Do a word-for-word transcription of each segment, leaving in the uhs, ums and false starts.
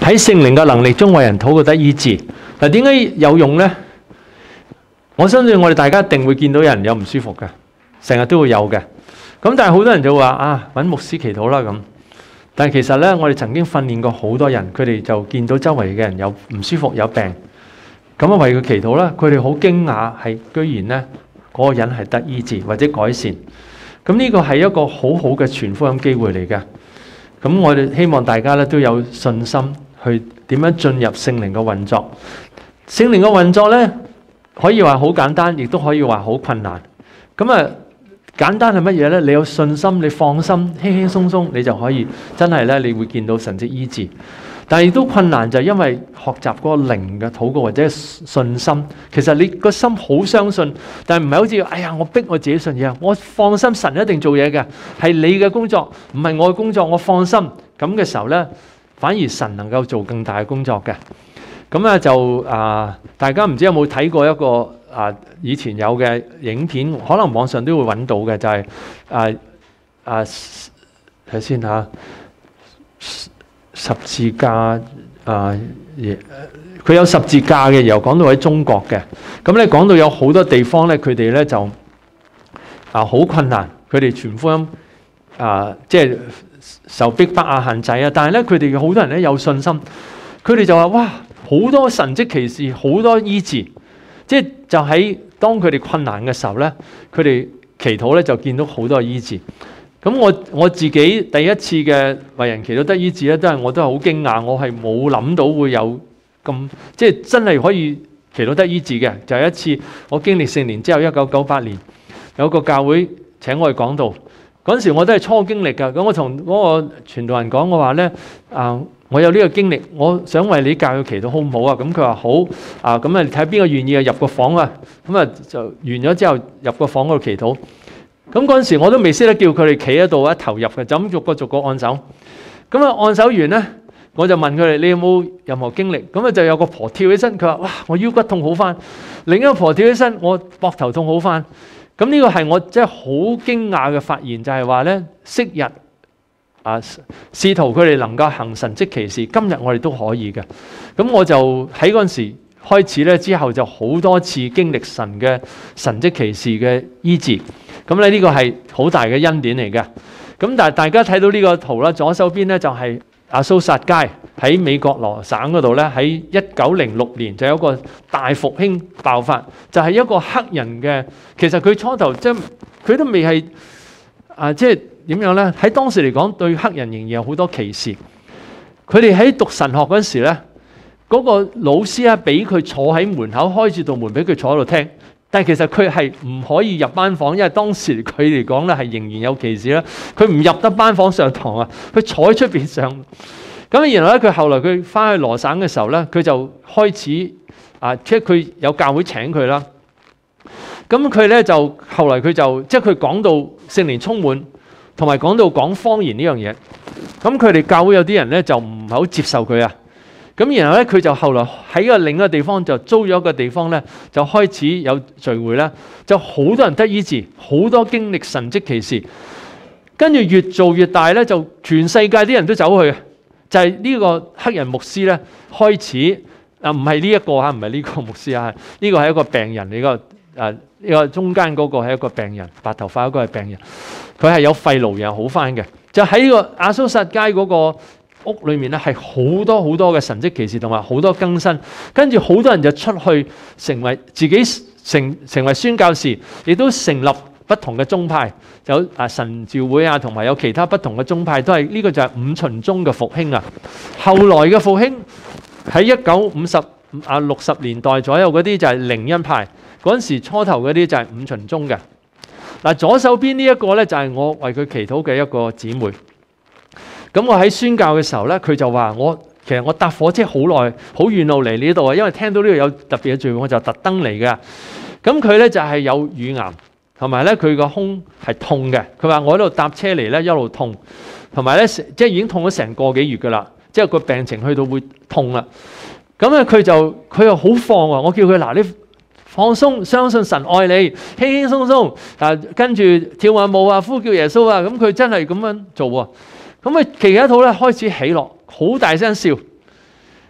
喺聖靈嘅能力中為人禱告得醫治。嗱，點解有用呢？我相信我哋大家一定會見到有人有唔舒服嘅，成日都會有嘅。咁但係好多人就話啊，揾牧師祈禱啦咁。但係其實呢，我哋曾經訓練過好多人，佢哋就見到周圍嘅人有唔舒服有病，咁啊為佢祈禱啦。佢哋好驚訝係居然呢嗰個人係得醫治或者改善。咁呢個係一個好好嘅傳福音機會嚟嘅。咁我哋希望大家咧都有信心去點樣進入聖靈嘅運作。聖靈嘅運作咧，可以話好簡單，亦都可以話好困難。咁啊，簡單係乜嘢咧？你有信心，你放心，輕輕鬆鬆，你就可以真係咧，你會見到神蹟醫治。但係亦都困難，就係因為學習嗰個靈嘅禱告或者信心。其實你個心好相信，但係唔係好似哎呀，我逼我自己信嘢，我放心神一定做嘢嘅，係你嘅工作，唔係我嘅工作，我放心。咁嘅時候咧，反而神能夠做更大嘅工作嘅。咁啊就啊，大家唔知有冇睇過一個啊以前有嘅影片，可能網上都會揾到嘅，就係啊啊睇先嚇。十字架啊，佢有十字架嘅，又講到喺中國嘅。咁咧講到有好多地方咧，佢哋咧就啊好困難，佢哋傳福音啊，即係受逼迫啊、限制啊。但係咧，佢哋好多人咧有信心，佢哋就話：哇，好多神蹟奇事，好多醫治。即係就喺當佢哋困難嘅時候咧，佢哋祈禱咧就見到好多醫治。咁我我自己第一次嘅為人祈禱得醫治咧，都係我都係好驚訝，我係冇諗到會有咁即係真係可以祈禱得醫治嘅。就係一次我經歷四年之後，一九九八年有個教會請我去講道，嗰陣時我都係初經歷㗎。咁我同嗰個傳道人講，我話咧啊，我有呢個經歷，我想為你教佢祈禱好唔好啊？咁佢話好啊，咁啊睇下邊個願意啊入個房啊，咁啊就完咗之後入個房嗰度祈禱。咁嗰陣時我都未識得叫佢哋企喺度一投入嘅，就咁逐個逐個按手。咁啊按手完咧，我就問佢哋：你有冇任何經歷？咁啊就有個婆跳起身，佢話：哇，我腰骨痛好翻。另一個婆跳起身，我膊頭痛好翻。咁呢個係我真係好驚訝嘅發現，就係話咧，昔日啊試圖佢哋能夠行神蹟奇事，今日我哋都可以嘅。咁我就喺嗰陣時開始咧，之後就好多次經歷神嘅神蹟奇事嘅醫治。咁咧呢個係好大嘅恩典嚟嘅。咁但係大家睇到呢個圖啦，左手邊咧就係阿蘇薩街喺美國羅省嗰度咧，喺一九零六年就有一個大復興爆發，就係一個黑人嘅。其實佢初頭即係佢都未係啊，即係點樣咧？喺當時嚟講，對黑人仍然有好多歧視。佢哋喺讀神學嗰時咧，嗰個老師啊，俾佢坐喺門口，開住道門俾佢坐喺度聽。但係其實佢係唔可以入班房，因為當時佢嚟講咧係仍然有歧視啦。佢唔入得班房上堂啊，佢坐喺出邊上。咁然後咧，佢後來佢翻去羅省嘅時候咧，佢就開始啊，即係佢有教會請佢啦。咁佢咧就後來佢就即係佢講到聖靈充滿，同埋講到講方言呢樣嘢。咁佢哋教會有啲人咧就唔係好接受佢啊。咁然後咧，佢就後來喺個另一個地方就租咗一個地方咧，就開始有聚會啦，就好多人得醫治，好多經歷神蹟奇事。跟住越做越大咧，就全世界啲人都走去，就係呢個黑人牧師咧開始啊，唔係呢一個嚇，唔係呢個牧師啊，呢個係一個病人，呢個啊呢個中間嗰個係一個病人，白頭髮嗰個係病人，佢係有肺癆又好翻嘅，就喺呢個阿蘇薩街嗰個屋裏面咧，係好多好多嘅神蹟奇事同埋好多更新，跟住好多人就出去成為自己成成為宣教士，亦都成立不同嘅宗派，有啊神召會啊，同埋有其他不同嘅宗派，都係呢個就係五旬宗嘅復興啊。後來嘅復興喺一九五十啊六十年代左右嗰啲就係靈恩派，嗰陣時初頭嗰啲就係五旬宗嘅。嗱，左手邊呢一個咧就係我為佢祈禱嘅一個姊妹。咁我喺宣教嘅時候咧，佢就話我其實我搭火車好耐，好遠路嚟呢度啊，因為聽到呢度有特別嘅聚會，我就特登嚟嘅。咁佢咧就係有乳癌，同埋咧佢個胸係痛嘅。佢話我喺度搭車嚟咧一路痛，同埋咧即係已經痛咗成個幾月噶啦，即係個病情去到會痛啦。咁咧佢就佢又好放啊！我叫佢嗱，你放鬆，相信神愛你，輕輕鬆鬆啊，跟住跳下舞啊，呼叫耶穌啊，咁佢真係咁樣做喎。咁佢祈禱咧開始喜樂，好大聲笑。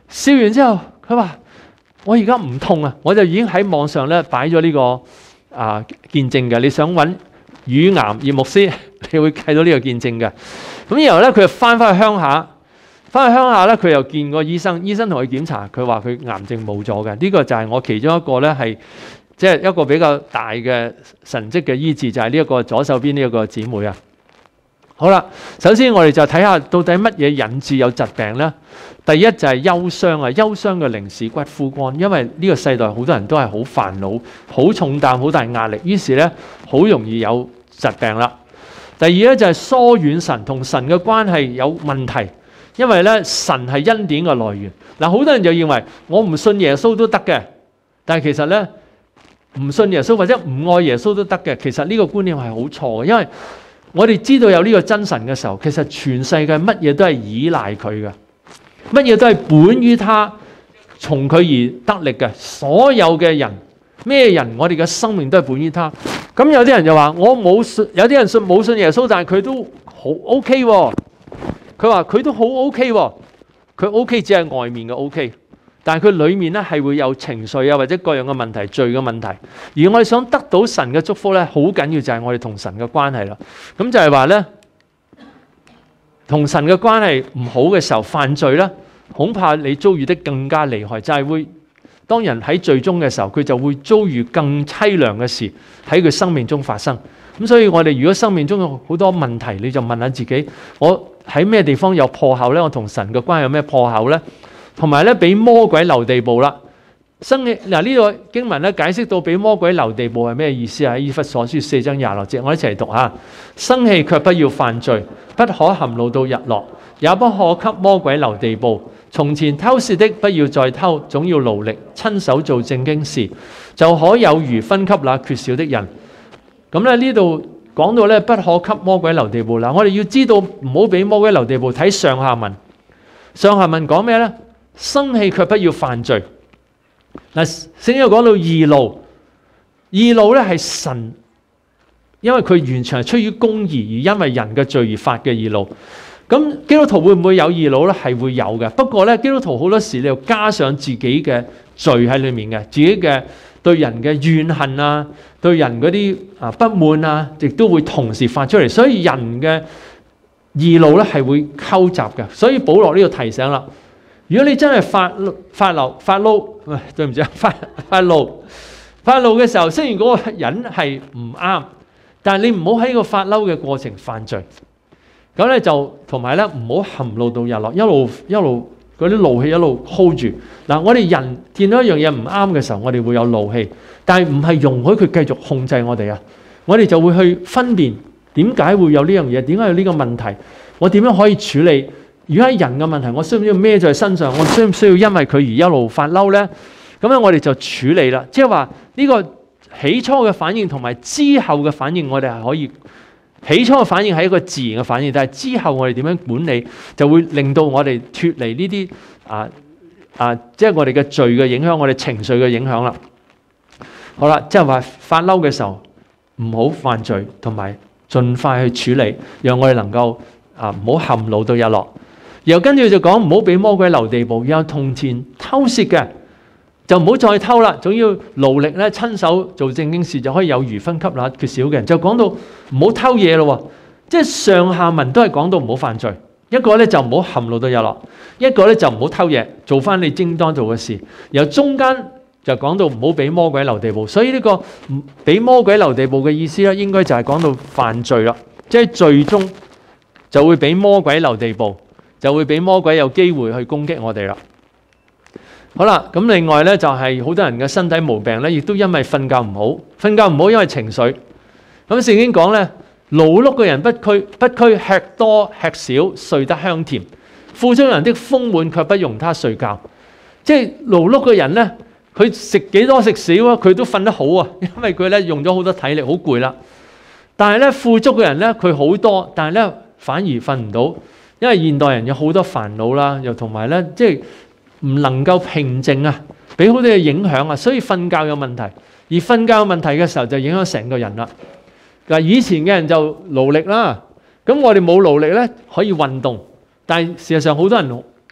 笑完之後，佢話：我而家唔痛啊！我就已經喺網上咧擺咗呢個啊見證嘅。你想揾乳癌葉牧師，你會睇到呢個見證嘅。咁然後咧，佢就翻返去鄉下，翻去鄉下咧，佢又見過醫生，醫生同佢檢查，佢話佢癌症冇咗嘅。呢個就係我其中一個咧，係即係一個比較大嘅神蹟嘅醫治，就係呢一個左手邊呢一個姊妹啊。好啦，首先我哋就睇下到底乜嘢引致有疾病咧？第一就係憂傷啊，憂傷嘅靈使骨枯乾，因為呢個世代好多人都係好煩惱、好重擔、好大壓力，於是咧好容易有疾病啦。第二咧就係疏遠神，同神嘅關係有問題，因為咧神係恩典嘅來源。嗱，好多人就認為我唔信耶穌都得嘅，但係其實咧唔信耶穌或者唔愛耶穌都得嘅，其實呢個觀念係好錯嘅，因為我哋知道有呢個真神嘅時候，其實全世界乜嘢都係依賴佢嘅，乜嘢都係本於他，從佢而得力嘅。所有嘅人，咩人，我哋嘅生命都係本於他。咁有啲人就話：我冇信，有啲人信冇信耶穌，但係佢都好 OK 喎。佢話佢都好 OK 喎，佢 OK 只係外面嘅 OK。但係佢裡面咧係會有情緒啊，或者各樣嘅問題、罪嘅問題。而我哋想得到神嘅祝福咧，好緊要就係我哋同神嘅關係啦。咁就係話咧，同神嘅關係唔好嘅時候犯罪咧，恐怕你遭遇得更加厲害。就係會當人喺罪中嘅時候，佢就會遭遇更淒涼嘅事喺佢生命中發生。咁所以我哋如果生命中有好多問題，你就問下自己：我喺咩地方有破口咧？我同神嘅關係有咩破口咧？同埋咧，俾魔鬼留地步啦。生氣嗱，呢個經文咧解釋到俾魔鬼留地步係咩意思啊？以弗所書四章廿六節，我一齊讀下：生氣卻不要犯罪，不可含怒到日落，也不可給魔鬼留地步。從前偷竊的不要再偷，總要勞力親手做正經事，就可有餘分給那缺少的人。咁咧呢度講到咧，不可給魔鬼留地步啦。我哋要知道唔好俾魔鬼留地步。睇上下文，上下文講咩咧？生氣卻不要犯罪。嗱，聖經講到義怒，義怒咧係神，因為佢完全係出於公義，而因為人嘅罪而發嘅義怒。咁基督徒會唔會有義怒咧？係會有嘅。不過咧，基督徒好多時你要加上自己嘅罪喺裏面嘅，自己嘅對人嘅怨恨啊，對人嗰啲啊不滿啊，亦都會同時發出嚟。所以人嘅義怒咧係會溝雜嘅。所以保羅呢度提醒啦。如果你真係發發怒發嬲，喂，對唔住啊，發發怒發怒嘅時候，雖然嗰個人係唔啱，但係你唔好喺個發嬲嘅過程犯罪。咁咧就同埋咧唔好含怒到日落，一路一路嗰啲怒氣一路 hold 住。嗱，我哋人見到一樣嘢唔啱嘅時候，我哋會有怒氣，但係唔係容許佢繼續控制我哋啊。我哋就會去分辨點解會有呢樣嘢，點解有呢個問題，我點樣可以處理？如果係人嘅問題，我需唔需要孭在身上？我需唔需要因為佢而一路發嬲咧？咁樣我哋就處理啦。即係話呢個起初嘅反應同埋之後嘅反應，我哋係可以。起初嘅反應係一個自然嘅反應，但係之後我哋點樣管理，就會令到我哋脫離呢啲啊啊，即係我哋嘅罪嘅影響，我哋情緒嘅影響啦。好啦，即係話發嬲嘅時候唔好犯罪，同埋盡快去處理，讓我哋能夠啊唔好含怒到日落。然後跟住就講唔好俾魔鬼留地步，然後從前偷竊嘅就唔好再偷啦，總要勞力咧親手做正經事，就可以有餘分給那缺少嘅人。就講到唔好偷嘢咯，即係上下文都係講到唔好犯罪。一個咧就唔好含怒到日落，一個咧就唔好偷嘢，做翻你應當做嘅事。然後中間就講到唔好俾魔鬼留地步。所以呢個唔俾魔鬼留地步嘅意思咧，應該就係講到犯罪啦，即係最終就會俾魔鬼留地步，就會俾魔鬼有機會去攻擊我哋啦。好啦，咁另外咧就係好多人嘅身體毛病咧，亦都因為瞓覺唔好，瞓覺唔好因為情緒。咁聖經講咧，勞碌嘅人不拘不拘吃多吃少，睡得香甜；富足人的豐滿卻不容他睡覺。即係勞碌嘅人咧，佢食幾多食少啊，佢都瞓得好啊，因為佢咧用咗好多體力，好攰啦。但係咧富足嘅人咧，佢好多，但係咧反而瞓唔到，因為現代人有好多煩惱啦，又同埋咧即係。唔能夠平靜啊，俾好多嘢影響啊，所以瞓覺有問題。而瞓覺有問題嘅時候，就影響成個人啦。嗱，以前嘅人就勞力啦，咁我哋冇勞力咧，可以運動，但係事實上好多人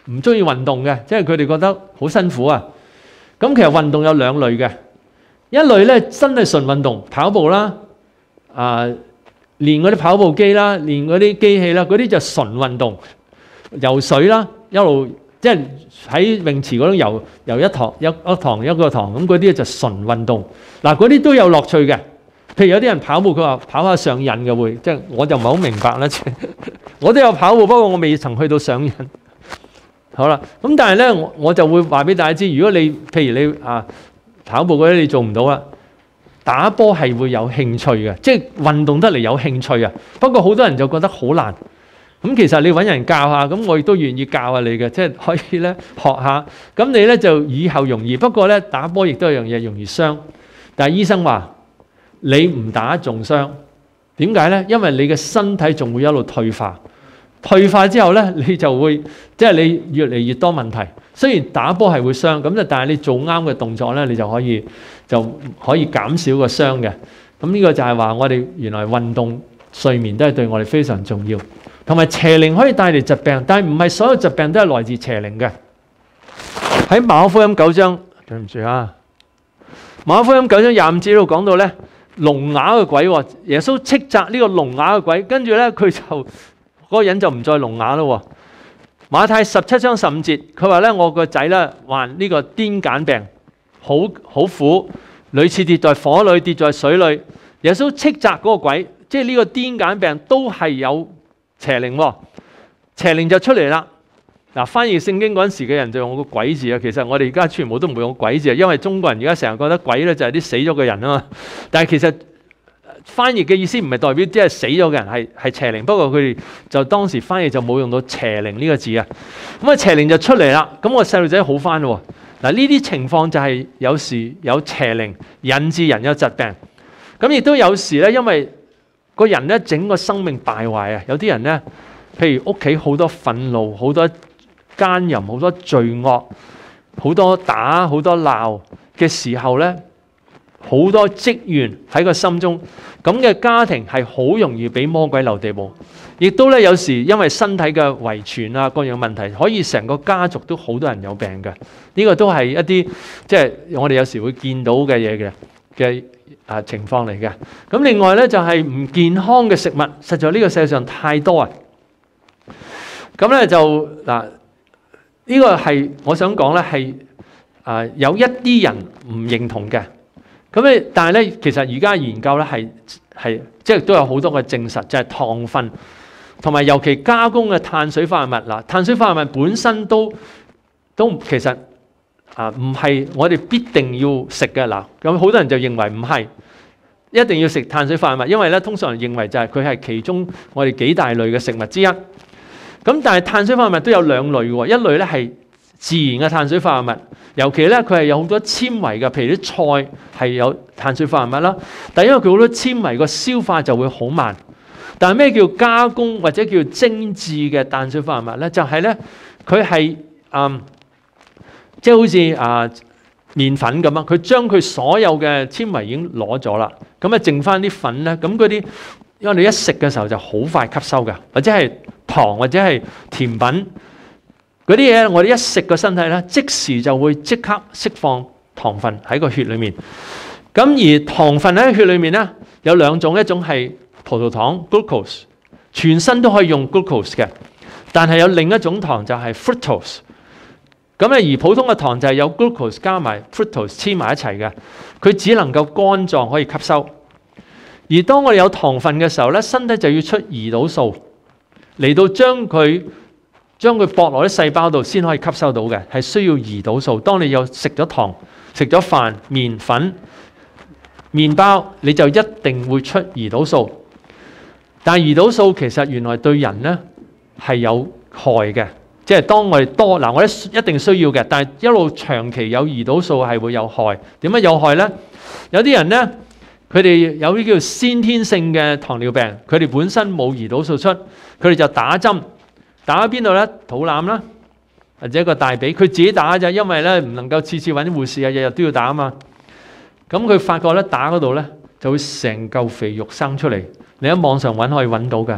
唔中意運動嘅，即係佢哋覺得好辛苦啊。咁其實運動有兩類嘅，一類咧真係純運動，跑步啦，啊練嗰啲跑步機啦，練嗰啲機器啦，嗰啲就純運動，游水啦，一路即係喺泳池嗰度游游一堂一一堂一個堂，咁嗰啲就純運動。嗱，嗰啲都有樂趣嘅。譬如有啲人跑步，佢話跑下上癮嘅會，即係我就唔係好明白啦。我都有跑步，不過我未曾去到上癮。好啦，咁但係咧，我我就會話俾大家知，如果你譬如你啊跑步嗰啲你做唔到啦，打波係會有興趣嘅，即係運動得嚟有興趣啊。不過好多人就覺得好難。咁其實你揾人教下，咁我亦都願意教下你嘅，即係可以咧學下。咁你咧就以後容易。不過咧打波亦都有樣嘢容易傷。但係醫生話你唔打仲傷，點解咧？因為你嘅身體仲會一路退化。退化之後咧，你就會即係你越嚟越多問題。雖然打波係會傷，咁就但係你做啱嘅動作咧，你就可以就可以減少個傷嘅。咁呢個就係話我哋原來運動、睡眠都係對我哋非常重要。同埋邪靈可以帶嚟疾病，但係唔係所有疾病都係來自邪靈嘅。喺馬可福音九章，對唔住啊，馬可福音九章廿五節度講到咧，聾啞嘅鬼，耶穌斥責呢個聾啞嘅鬼，跟住咧佢就。嗰個人就唔再聾啞咯。馬太十七章十五節，佢話咧：我個仔咧患呢個癲癇病，好好苦，屢次跌在火裏，跌在水裏。耶穌斥責嗰個鬼，即係呢個癲癇病都係有邪靈，邪靈就出嚟啦。嗱，翻譯聖經嗰陣時嘅人就用個鬼字啊。其實我哋而家全部都唔會用鬼字啊，因為中國人而家成日覺得鬼咧就係啲死咗嘅人啊嘛。但係其實翻譯嘅意思唔係代表即係死咗嘅人係係邪靈，不過佢哋就當時翻譯就冇用到邪靈呢個字啊。咁啊邪靈就出嚟啦，咁個細路仔好翻咯。嗱，呢啲情況就係有時有邪靈引致人有疾病，咁亦都有時咧，因為個人咧整個生命敗壞啊。有啲人咧，譬如屋企好多憤怒、好多奸淫、好多罪惡、好多打、好多鬧嘅時候咧。好多積怨喺個心中，咁嘅家庭係好容易俾魔鬼留地步，亦都咧有時因為身體嘅遺傳啊各樣問題，可以成個家族都好多人有病嘅。呢、這個都係一啲即係我哋有時會見到嘅嘢嘅嘅啊情況嚟嘅。咁另外咧就係、是、唔健康嘅食物，實在呢個世界上太多啊。咁咧就嗱，呢、這個係我想講咧係啊有一啲人唔認同嘅。咁咧，但係咧，其實而家研究咧係係即係都有好多嘅證實，就係、是、糖分同埋尤其加工嘅碳水化合物嗱，碳水化合物本身都都其實啊唔係我哋必定要食嘅嗱。咁好多人就認為唔係一定要食碳水化合物，因為咧通常人認為就係佢係其中我哋幾大類嘅食物之一。咁但係碳水化合物都有兩類喎，一類咧係自然嘅碳水化合物，尤其咧佢係有好多纖維嘅，譬如啲菜係有碳水化合物啦。但係因為佢好多纖維，個消化就會好慢。但係咩叫加工或者叫精緻嘅碳水化合物咧？就係咧佢係嗯，即係好似啊麵粉咁啊，佢將佢所有嘅纖維已經攞咗啦，咁啊剩翻啲粉咧，咁嗰啲因為你一食嘅時候就好快吸收嘅，或者係糖或者係甜品。嗰啲嘢我哋一食個身體咧，即時就會即刻釋放糖分喺個血裏面。咁而糖分喺血裏面咧有兩種，一種係葡萄糖 glucose， 全身都可以用 glucose 嘅。但係有另一種糖就係 fructose。咁咧而普通嘅糖就係有 glucose 加埋 fructose 黐埋一齊嘅，佢只能夠肝臟可以吸收。而當我哋有糖分嘅時候咧，身體就要出胰島素嚟到將佢。將佢駁落啲細胞度先可以吸收到嘅，係需要胰島素。當你有食咗糖、食咗飯、麵粉、麵包，你就一定會出胰島素。但係胰島素其實原來對人呢係有害嘅，即係當我哋多嗱，我哋一定需要嘅，但係一路長期有胰島素係會有害。點解有害呢？有啲人呢，佢哋有啲叫先天性嘅糖尿病，佢哋本身冇胰島素出，佢哋就打針。打喺邊度咧？肚腩啦，或者一個大髀，佢自己打啫，因為咧唔能夠次次揾啲護士啊，日日都要打啊嘛。咁佢發覺咧打嗰度咧就會成嚿肥肉生出嚟，你喺網上揾可以揾到嘅。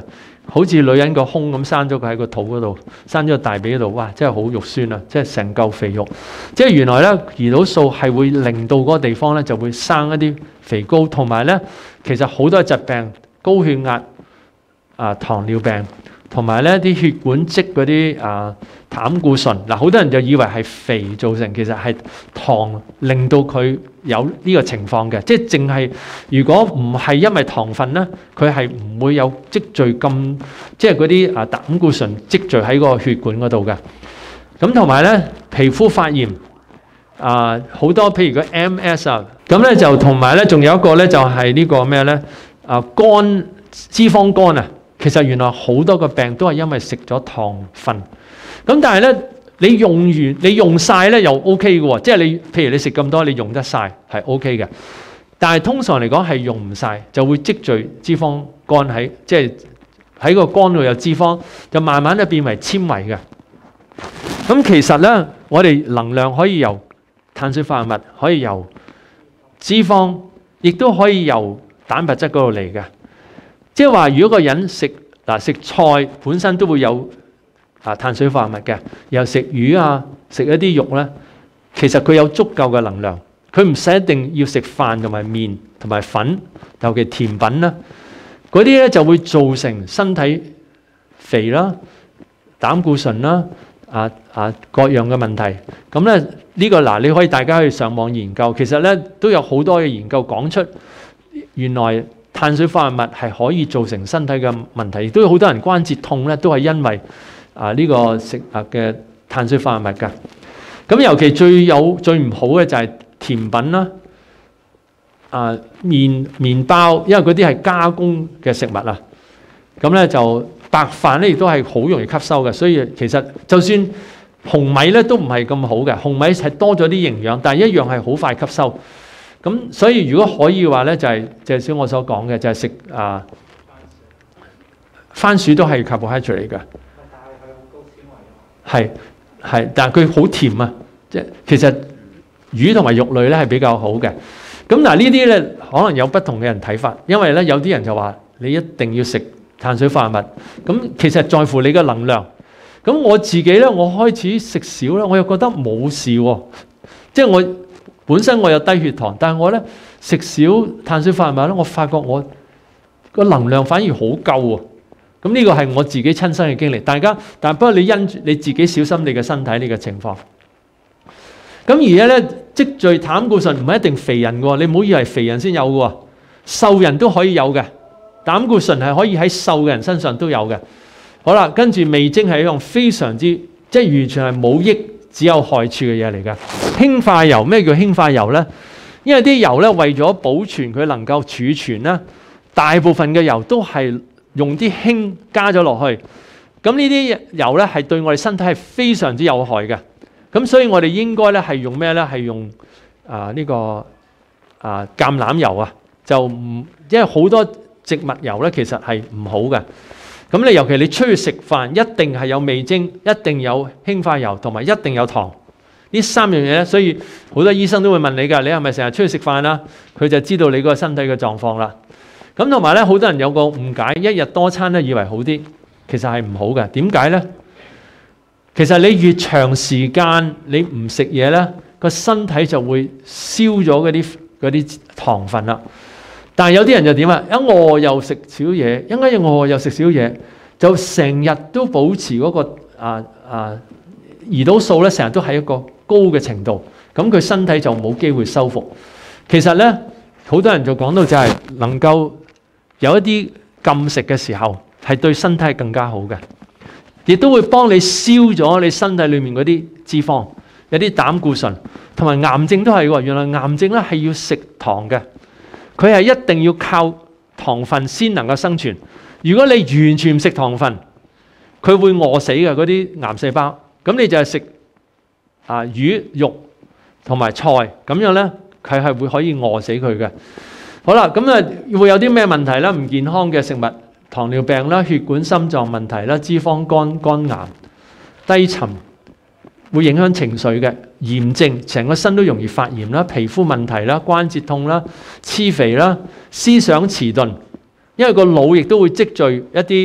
好似女人個胸咁生咗佢喺個肚嗰度，生咗個大髀嗰度，哇！真係好肉酸啊，即係成嚿肥肉。即係原來咧，胰島素係會令到嗰個地方咧就會生一啲肥膏，同埋咧其實好多疾病，高血壓、啊糖尿病，同埋咧啲血管積嗰啲啊膽固醇。嗱，好多人就以為係肥造成，其實係糖令到佢有呢個情況嘅。即係淨係如果唔係因為糖分咧，佢係唔會有積聚咁，即係嗰啲啊膽固醇積聚喺個血管嗰度嘅。咁同埋咧皮膚發炎啊，好多譬如個 M S 啊，咁咧就同埋咧仲有一個咧就係呢個咩咧啊肝脂肪肝啊。其實原來好多個病都係因為食咗糖分。咁但係咧，你用完你用晒咧又 O K 嘅喎，即係你譬如你食咁多，你用得晒係 O K 嘅。但係通常嚟講係用唔晒，就會積聚脂肪肝喺即係喺個肝度有脂肪，就慢慢咧變為纖維嘅。咁其實咧，我哋能量可以由碳水化合物，可以由脂肪，亦都可以由蛋白質嗰度嚟嘅。即係話，如果個人食嗱食菜本身都會有啊碳水化合物嘅，又食魚啊，食一啲肉咧，其實佢有足夠嘅能量，佢唔使一定要食飯同埋麵同埋粉，尤其甜品啦，嗰啲咧就會造成身體肥啦、膽固醇啦、啊啊各樣嘅問題。咁咧呢個嗱，你可以大家去上網研究，其實咧都有好多嘅研究講出原來碳水化合物係可以造成身體嘅問題，亦都有好多人關節痛咧，都係因為啊呢個食物嘅碳水化合物㗎。咁尤其最有最唔好嘅就係甜品啦，啊麵麵包，因為嗰啲係加工嘅食物啊。咁咧就白飯咧亦都係好容易吸收嘅，所以其實就算紅米咧都唔係咁好嘅，紅米係多咗啲營養，但係一樣係好快吸收。咁所以如果可以嘅話咧，就係就係少我所講嘅，就係食啊番薯都係 carbohydrate 嚟㗎。係係，但係佢好甜啊！即係其實魚同埋肉類咧係比較好嘅。咁嗱呢啲咧可能有不同嘅人睇法，因為咧有啲人就話你一定要食碳水化合物。咁其實在乎你嘅能量。咁我自己咧，我開始食少咧，我又覺得冇事喎。即係我。本身我有低血糖，但係我咧食少碳水化合物咧，我發覺我個能量反而好夠喎。咁呢個係我自己親身嘅經歷。大家，但係不過你因住你自己小心你嘅身體呢個情況。咁而家咧積聚膽固醇唔係一定肥人嘅喎，你唔好以為肥人先有嘅喎，瘦人都可以有嘅。膽固醇係可以喺瘦嘅人身上都有嘅。好啦，跟住味精係一樣非常之即係完全係冇益，只有害處嘅嘢嚟㗎。氫化油，咩叫氫化油呢？因為啲油咧為咗保存佢能夠儲存咧，大部分嘅油都係用啲氫加咗落去。咁呢啲油咧係對我哋身體係非常之有害嘅。咁所以我哋應該咧係用咩咧？係用啊呢個啊橄欖油啊，就唔因為好多植物油咧其實係唔好嘅。咁你尤其你出去食飯，一定係有味精，一定有氫化油，同埋一定有糖。呢三樣嘢咧，所以好多醫生都會問你㗎，你係咪成日出去食飯啦？佢就知道你個身體嘅狀況啦。咁同埋咧，好多人有個誤解，一日多餐咧以為好啲，其實係唔好嘅。點解咧？其實你越長時間你唔食嘢咧，個身體就會燒咗嗰啲嗰啲糖分啦。但係有啲人就點啊？一餓又食少嘢，一間一餓又食少嘢，就成日都保持嗰個啊啊胰島素咧，成日都喺一個高嘅程度，咁佢身體就冇機會修復。其實咧，好多人就講到就係能夠有一啲禁食嘅時候，係對身體更加好嘅，亦都會幫你燒咗你身體裡面嗰啲脂肪，有啲膽固醇，同埋癌症都係喎。原來癌症咧係要食糖嘅。佢係一定要靠糖分先能夠生存。如果你完全唔食糖分，佢會餓死嘅嗰啲癌細胞。咁你就係食啊魚肉同埋菜，咁樣咧佢係會可以餓死佢嘅。好啦，咁啊會有啲咩問題啦？唔健康嘅食物，糖尿病啦、血管心臟問題啦、脂肪肝、肝癌、低沉，會影響情緒嘅炎症，成個身都容易發炎啦，皮膚問題啦，關節痛啦，黐肥啦，思想遲鈍，因為個腦亦都會積聚一啲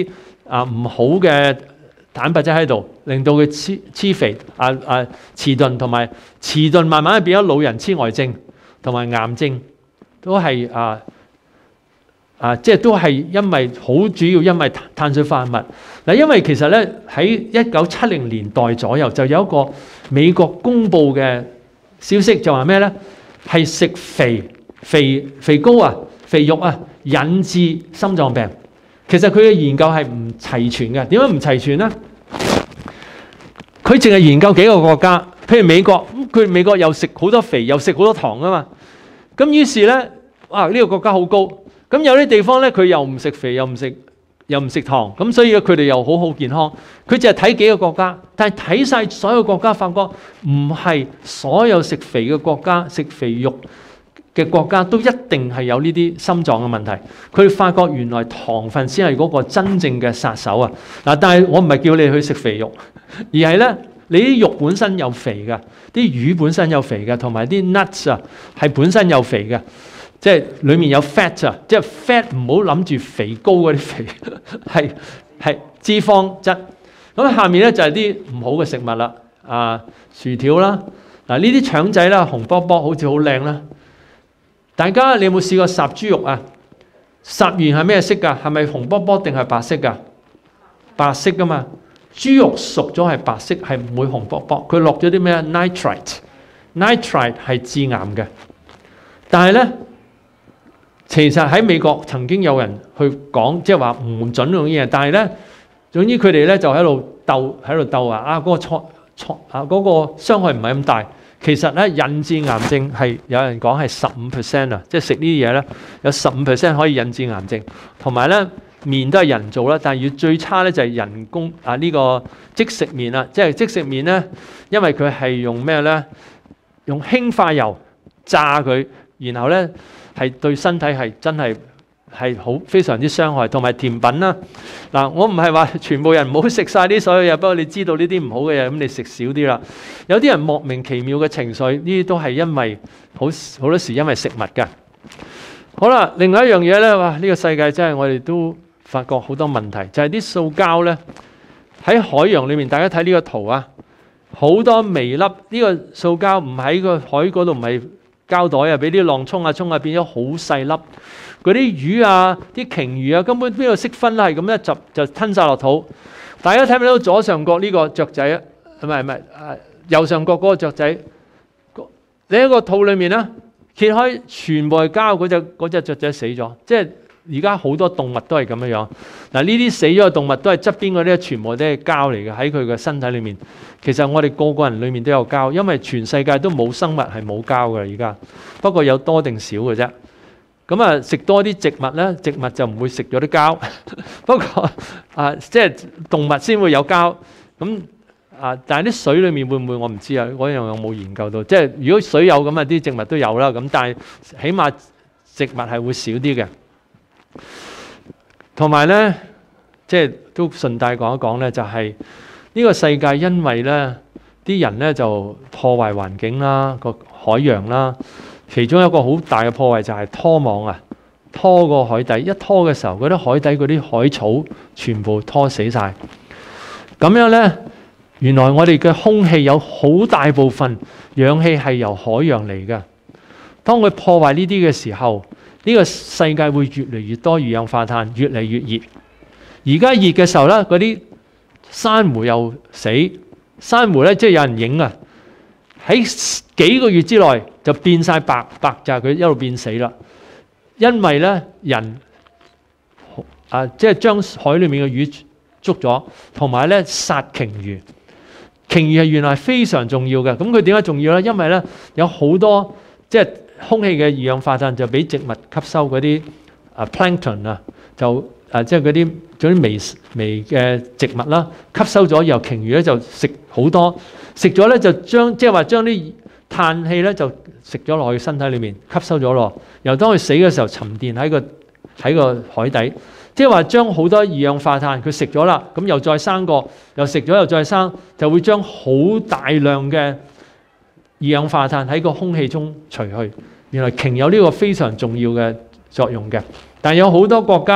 啊唔好嘅蛋白質喺度，令到佢黐黐肥啊啊遲鈍，同埋遲鈍慢慢變咗老人痴呆症同埋癌症，都係啊啊即係都係因為好主要因為碳水化合物嗱，因為其實咧喺一九七零年代左右就有一個美國公布嘅消息，就話咩咧？係食肥肥肥膏啊、肥肉啊引致心臟病。其實佢嘅研究係唔齊全嘅。點解唔齊全咧？佢淨係研究幾個國家，譬如美國，咁佢美國又食好多肥，又食好多糖啊嘛。咁於是咧，哇呢個國家好高。咁有啲地方咧，佢又唔食肥，又唔食又唔食糖，咁所以佢哋又好好健康。佢淨係睇幾個國家，但係睇晒所有國家，發覺唔係所有食肥嘅國家、食肥肉嘅國家都一定係有呢啲心臟嘅問題。佢哋發覺原來糖分先係嗰個真正嘅殺手啊！嗱，但係我唔係叫你去食肥肉，而係咧你啲肉本身有肥嘅，啲魚本身有肥嘅，同埋啲 nuts 啊係本身有肥嘅。即係裡面有 fat 啊，即係 fat 唔好諗住肥膏嗰啲肥，係係脂肪質。咁下面咧就係啲唔好嘅食物啦，啊薯條啦，嗱呢啲腸仔啦，紅卜卜好似好靚啦。大家你有冇試過烚豬肉啊？烚完係咩色㗎？係咪紅卜卜定係白色㗎？白色㗎嘛。豬肉熟咗係白色，係唔會紅卜卜。佢落咗啲咩 nitrite，nitrite 係致癌嘅。但係咧。其實喺美國曾經有人去講，即係話唔準用呢嘢，但係咧，總之佢哋咧就喺度鬥，喺度鬥話啊嗰個錯錯啊嗰個傷害唔係咁大。其實咧引致癌症係有人講係十五 percent 啊，即係食呢啲嘢咧有十五 percent 可以引致癌症。同埋咧麵都係人造啦，但係要最差咧就係人工啊呢個即食麵啦，即係即食麵咧，因為佢係用咩咧？用氫化油炸佢，然後咧。係對身體係真係係好非常之傷害，同埋甜品啦。嗱，我唔係話全部人唔好食晒啲所有嘢，不過你知道呢啲唔好嘅嘢，咁你食少啲啦。有啲人莫名其妙嘅情緒，呢啲都係因為好好多時因為食物㗎。好啦，另外一樣嘢咧，哇！呢個世界真係我哋都發覺好多問題，就係啲塑膠咧喺海洋裏面。大家睇呢個圖啊，好多微粒。呢個塑膠唔喺個海嗰度，唔係。膠袋啊，俾啲浪沖下沖下變咗好細粒，嗰啲魚啊、啲鯨魚啊，根本邊度識分啦？係咁一集就吞晒落肚。大家睇唔睇到左上角呢個雀仔啊？唔係唔係，右上角嗰個雀仔，你喺個肚裡面咧揭開，全部係膠，嗰隻嗰隻雀仔死咗。即係而家好多動物都係咁樣樣。嗱，呢啲死咗嘅動物都係側邊嗰啲，全部都係膠嚟嘅，喺佢嘅身體裡面。其實我哋個個人裏面都有膠，因為全世界都冇生物係冇膠嘅而家，不過有多定少嘅啫。咁啊，食多啲植物咧，植物就唔會食咗啲膠。不過啊，即係動物先會有膠。咁啊，但係啲水裏面會唔會我唔知啊？嗰樣有冇研究到？即係如果水有咁啊，啲植物都有啦。咁但係起碼植物係會少啲嘅。同埋咧，即係都順帶講一講咧，就係。呢個世界因為咧啲人咧就破壞環境啦，個海洋啦，其中一個好大嘅破壞就係拖網啊，拖個海底，一拖嘅時候，嗰啲海底嗰啲海草全部拖死晒。咁樣咧，原來我哋嘅空氣有好大部分氧氣係由海洋嚟嘅。當佢破壞呢啲嘅時候，呢個世界會越嚟越多二氧化碳，越嚟越熱。而家熱嘅時候咧，嗰啲珊瑚又死，珊瑚咧即係有人影啊，喺幾個月之內就變晒白，白就係佢一路變死啦。因為咧人啊，即係將海裡面嘅魚捉咗，同埋咧殺鯨魚。鯨魚係原來非常重要嘅，咁佢點解重要咧？因為咧有好多即係空氣嘅二氧化碳就俾植物吸收嗰啲啊 plankton 啊，就啊即係嗰啲。嗰啲微微嘅植物啦，吸收咗，由鯨魚咧就食好多，食咗咧就將即係話將啲碳氣咧就食咗落去身體裏面，吸收咗咯。由當佢死嘅時候沉澱喺個喺個海底，即係話將好多二氧化碳佢食咗啦，咁又再生過，又食咗又再生，就會將好大量嘅二氧化碳喺個空氣中除去。原來鯨有呢個非常重要嘅作用嘅，但係有好多國家。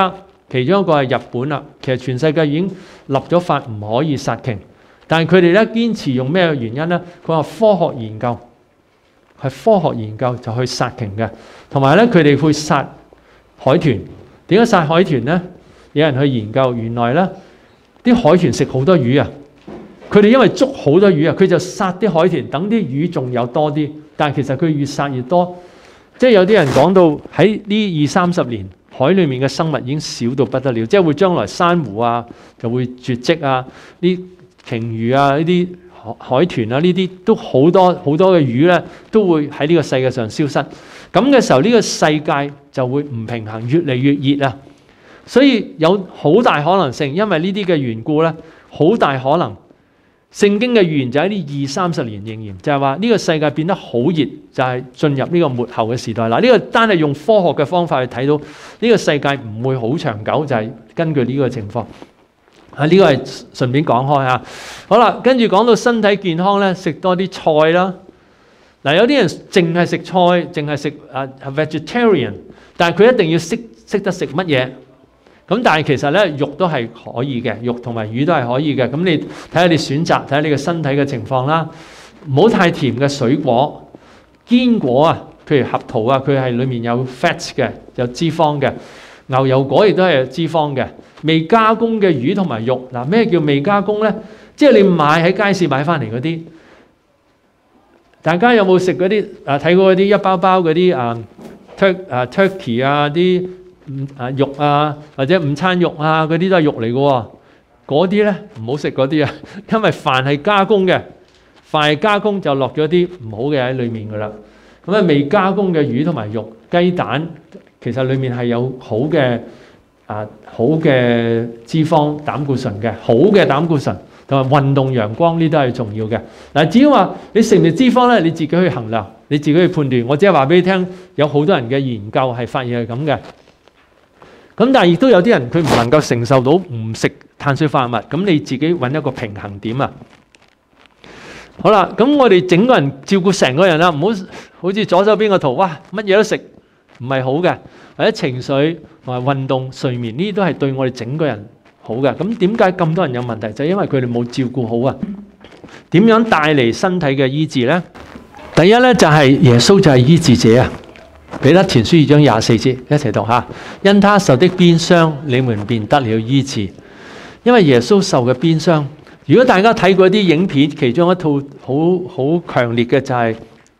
其中一個係日本啦。其實全世界已經立咗法唔可以殺鯨，但係佢哋咧堅持用咩原因咧？佢話科學研究係科學研究就去殺鯨嘅，同埋咧佢哋會殺海豚。點解殺海豚咧？有人去研究，原來咧啲海豚食好多魚啊！佢哋因為捉好多魚啊，佢就殺啲海豚，等啲魚仲有多啲。但係其實佢越殺越多，即係有啲人講到喺呢二三十年，海裡面嘅生物已經少到不得了，即係會將來珊瑚啊就會絕跡啊，啲鯨魚啊呢啲海豚啊呢啲都好多好多嘅魚咧都會喺呢個世界上消失。咁嘅時候，呢個世界就會唔平衡，越嚟越熱啊！所以有好大可能性，因為呢啲嘅緣故咧，好大可能聖經嘅預言就喺呢二三十年應驗，就係話呢個世界變得好熱，就係進入呢個末後嘅時代啦。呢個單係用科學嘅方法去睇到呢個世界唔會好長久，就係根據呢個情況。啊，呢個係順便講開嚇。好啦，跟住講到身體健康咧，食多啲菜啦。嗱，有啲人淨係食菜，淨係食啊 vegetarian， 但係佢一定要識識得食乜嘢。咁但係其實咧，肉都係可以嘅，肉同埋魚都係可以嘅。咁你睇下你選擇，睇下你嘅身體嘅情況啦。唔好太甜嘅水果、堅果啊，譬如核桃啊，佢係裡面有 fat 嘅，有脂肪嘅。牛油果亦都係有脂肪嘅。未加工嘅魚同埋肉，嗱，咩叫未加工咧？即係你買喺街市買翻嚟嗰啲。大家有冇食嗰啲啊？睇過嗰啲一包包嗰啲啊 turk 啊 turkey 啊啲？午啊肉啊或者午餐肉啊嗰啲都係肉嚟嘅喎，嗰啲咧唔好食嗰啲啊，因為凡係加工嘅，凡係加工就落咗啲唔好嘅喺裡面㗎啦。咁啊未加工嘅魚同埋肉、雞蛋，其實裡面係有好嘅啊好嘅脂肪、膽固醇嘅，好嘅膽固醇同埋運動陽光呢都係重要嘅。嗱，至於話你食唔食脂肪咧，你自己去衡量，你自己去判斷。我只係話俾你聽，有好多人嘅研究係發現係咁嘅。咁但係亦都有啲人佢唔能夠承受到唔食碳水化合物，咁你自己揾一個平衡點啊。好啦，咁我哋整個人照顧成個人啦，唔好好似左手邊個圖，哇乜嘢都食，唔係好嘅。或者情緒同埋運動、睡眠呢啲都係對我哋整個人好嘅。咁點解咁多人有問題？就係因為佢哋冇照顧好啊。點樣帶嚟身體嘅醫治咧？第一咧就係耶穌就係醫治者啊。彼得前書二章廿四節一齊讀下，因他受的鞭傷，你們便得了醫治。因為耶穌受嘅鞭傷，如果大家睇過啲影片，其中一套好好強烈嘅就係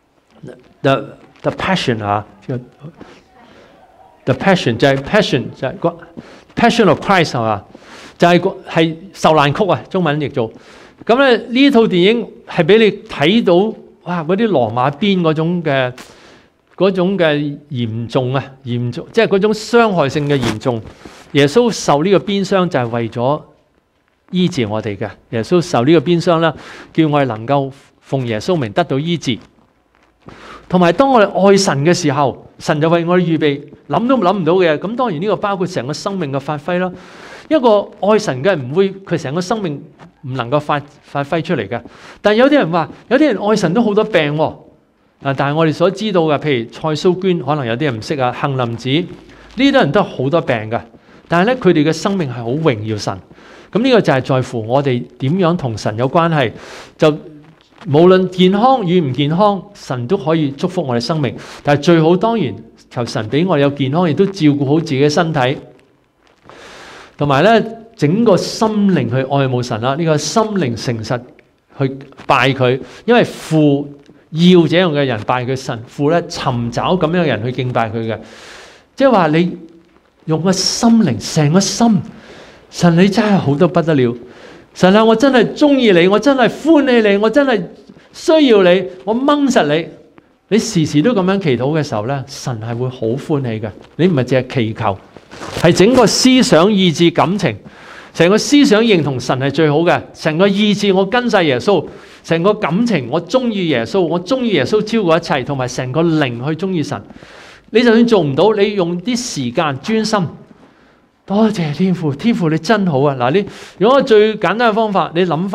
The The Passion 啊 ，The Passion 就係 Passion 就係個 Passion of Christ 係嘛，就係個係受難曲啊，中文譯做。咁咧呢套電影係俾你睇到，哇嗰啲羅馬鞭嗰種嘅。嗰種嘅嚴重啊，嚴重即係嗰種傷害性嘅嚴重。耶穌受呢個鞭傷就係為咗醫治我哋嘅。耶穌受呢個鞭傷啦，叫我哋能夠奉耶穌名得到醫治。同埋當我哋愛神嘅時候，神就為我哋預備諗都諗唔到嘅。咁當然呢個包括成個生命嘅發揮啦。一個愛神嘅人唔會佢成個生命唔能夠發發揮出嚟嘅。但係有啲人話，有啲人愛神都好多病喎。啊！但係我哋所知道嘅，譬如蔡蘇娟，可能有啲人唔識啊。杏林子呢啲人都好多病嘅，但係咧佢哋嘅生命係好榮耀神。咁呢個就係在乎我哋點樣同神有關係。就無論健康與唔健康，神都可以祝福我哋生命。但係最好當然求神俾我哋有健康，亦都照顧好自己嘅身體，同埋咧整個心靈去愛慕神啦。呢個心靈誠實去拜佢，因為父。要這樣嘅人拜佢，神父咧尋找咁樣嘅人去敬拜佢嘅，即係話你用個心靈成個心，神你真係好得不得了，神啊我真係中意你，我真係歡喜你，我真係需要你，我掹實你，你時時都咁樣祈禱嘅時候咧，神係會好歡喜嘅。你唔係淨係祈求，係整個思想、意志、感情，成個思想認同神係最好嘅，成個意志我跟晒耶穌。成個感情，我中意耶穌，我中意耶穌超過一切，同埋成個靈去中意神。你就算做唔到，你用啲時間專心，多謝天父，天父你真好啊！嗱，你用個最簡單嘅方法，你諗翻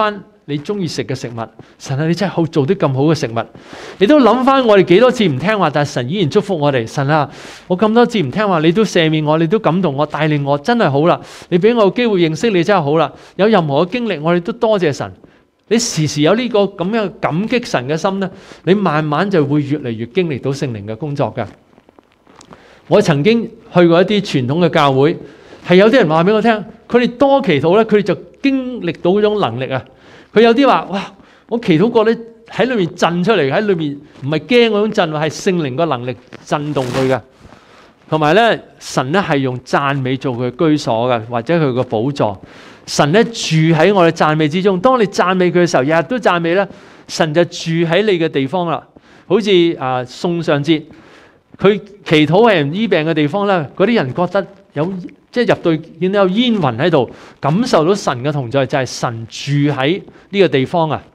你中意食嘅食物。神啊，你真係好做啲咁好嘅食物。你都諗翻我哋幾多次唔聽話，但係神依然祝福我哋。神啊，我咁多次唔聽話，你都赦免我，你都感動我，帶領我，真係好啦。你俾我機會認識你真係好啦。有任何嘅經歷，我哋都多謝神。你時時有呢個咁樣嘅感激神嘅心咧，你慢慢就會越嚟越經歷到聖靈嘅工作㗎。我曾經去過一啲傳統嘅教會，係有啲人話俾我聽，佢哋多祈禱咧，佢哋就經歷到嗰種能力啊。佢有啲話：哇，我祈禱過咧，喺裏面震出嚟，喺裏面唔係驚嗰種震，係聖靈個能力震動佢嘅。同埋咧，神咧係用讚美做佢居所嘅，或者佢個寶座。神咧住喺我哋讚美之中。當你讚美佢嘅時候，日日都讚美咧，神就住喺你嘅地方啦。好似啊送上節，佢祈禱係人醫病嘅地方咧，嗰啲人覺得有即係入到見到有煙雲喺度，感受到神嘅同在，就係神住喺呢個地方啊！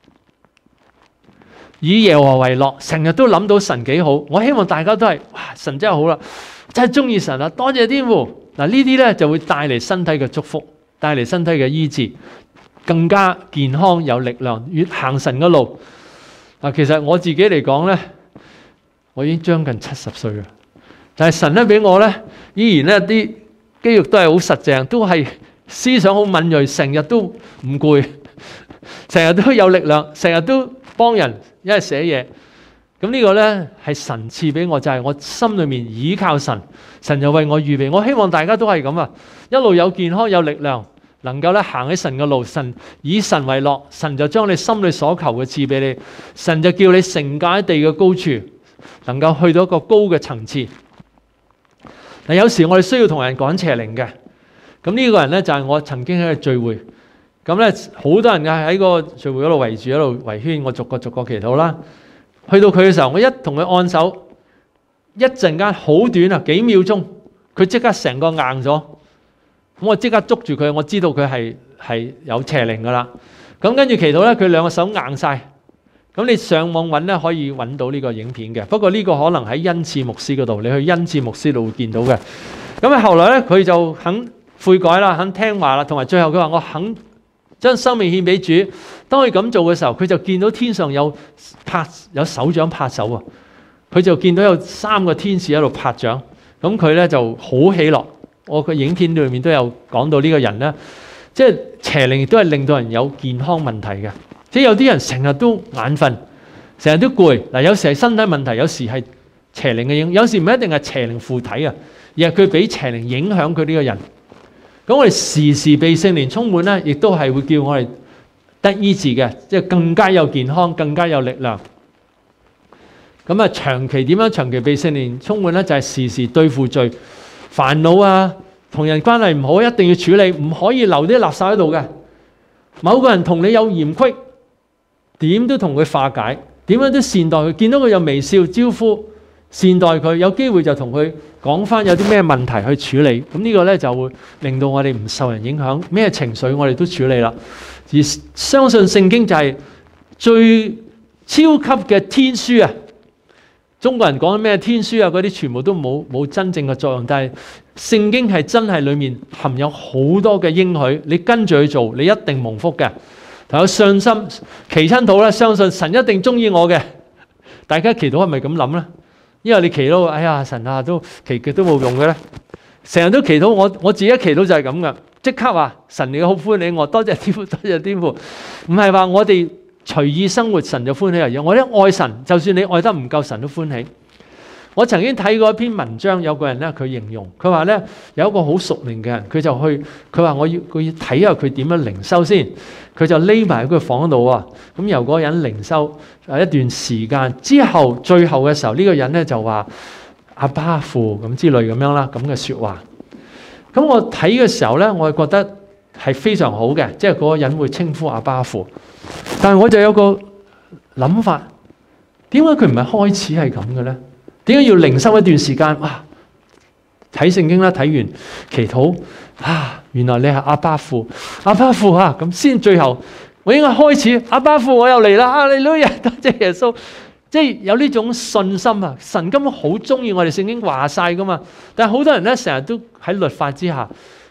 以耶和華為樂，成日都諗到神幾好。我希望大家都係哇，神真係好啦，真係中意神啊！多謝天父。嗱，呢啲咧就會帶嚟身體嘅祝福，帶嚟身體嘅醫治，更加健康有力量，越行神嘅路。嗱，其實我自己嚟講咧，我已經將近七十歲啦，但係神咧俾我咧，依然咧啲肌肉都係好實淨，都係思想好敏銳，成日都唔攰，成日都有力量，成日都幫人，一係寫嘢。咁呢個咧係神賜俾我，就係我心裏面倚靠神，神就為我預備。我希望大家都係咁啊，一路有健康有力量，能夠咧行喺神嘅路，神以神為樂，神就將你心裏所求嘅賜俾你，神就叫你乘駕喺地嘅高處，能夠去到一個高嘅層次。嗱，有時我哋需要同人講邪靈嘅，咁呢個人咧就係我曾經喺個聚會，咁咧好多人嘅喺個聚會嗰度圍住喺度圍圈，我逐個逐個祈禱啦。去到佢嘅時候，我一同佢按手，一陣間好短啊，幾秒鐘，佢即刻成個硬咗。咁我即刻捉住佢，我知道佢係係有邪靈噶啦。咁跟住祈禱咧，佢兩個手硬晒。咁你上網揾咧，可以揾到呢個影片嘅。不過呢個可能喺恩賜牧師嗰度，你去恩賜牧師度會見到嘅。咁啊，後來咧佢就肯悔改啦，肯聽話啦，同埋最後佢話我肯將生命獻俾主。當佢咁做嘅時候，佢就見到天上有拍有手掌拍手啊！佢就見到有三個天使喺度拍掌，咁佢咧就好喜樂。我個影片裏面都有講到呢個人咧，即係邪靈亦都係令到人有健康問題嘅。即係有啲人成日都眼瞓，成日都攰。嗱，有時係身體問題，有時係邪靈嘅影響，有時唔一定係邪靈附體啊，而係佢俾邪靈影響佢呢個人。咁我哋時時被聖靈充滿咧，亦都係會叫我哋得醫治嘅，即係更加有健康，更加有力量。咁啊，長期點樣長期被聖靈充滿咧？就係時時對付罪、煩惱啊，同人關係唔好，一定要處理，唔可以留啲垃圾喺度嘅。某個人同你有嫌隙，點都同佢化解，點樣都善待佢。見到佢有微笑招呼，善待佢，有機會就同佢講翻有啲咩問題去處理。咁呢個咧就會令到我哋唔受人影響，咩情緒我哋都處理啦。而相信聖經就係最超級嘅天書啊！中國人講咩天書啊，嗰啲全部都冇冇真正嘅作用。但係聖經係真係裡面含有好多嘅應許，你跟住去做，你一定蒙福嘅。同有信心，祈親禱咧，相信神一定中意我嘅。大家祈禱係咪咁諗咧？因為你祈禱，哎呀神啊，都祈極都冇用嘅咧。成日都祈禱，我我自己祈禱就係咁噶，即刻話神你好歡喜我，多謝天父，多謝天父。唔係話我哋隨意生活，神就歡喜而已。我一愛神，就算你愛得唔夠，神都歡喜。我曾經睇過一篇文章，有個人咧佢形容，佢話咧有一個好熟練嘅人，佢就去，佢話我要佢要睇下佢點樣靈修先。佢就匿埋喺個房度啊，咁由嗰個人靈修誒一段時間之後，最後嘅時候呢個人咧就話阿爸父咁之類咁樣啦，咁嘅説話。咁我睇嘅時候咧，我係覺得係非常好嘅，即係嗰個人會稱呼阿爸父。但係我就有個諗法，點解佢唔係開始係咁嘅咧？點解要靈修一段時間？哇！睇聖經啦，睇完祈禱啊，原來你係阿爸父，阿爸父啊，咁先最後我應該開始阿爸父，我又嚟啦！哈利路亞，多謝耶穌，即係有呢種信心啊！神根本好中意我哋聖經話晒噶嘛，但係好多人咧成日都喺律法之下，